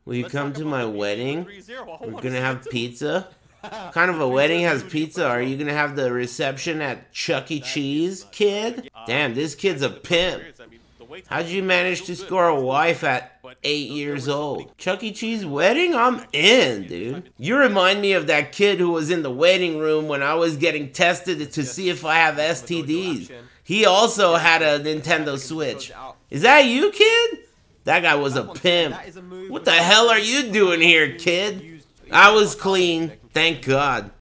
Will you come to my wedding? We're gonna have pizza. What kind of a wedding has pizza? Are you gonna have the reception at Chuck E. Cheese, kid? Damn, this kid's a pimp. How'd you manage to score a wife at 8 years old? Chuck E. Cheese wedding? I'm in, dude. You remind me of that kid who was in the waiting room when I was getting tested to see if I have STDs. He also had a Nintendo Switch. Is that you, kid? That guy was a pimp. What the hell are you doing here, kid? I was clean, thank God.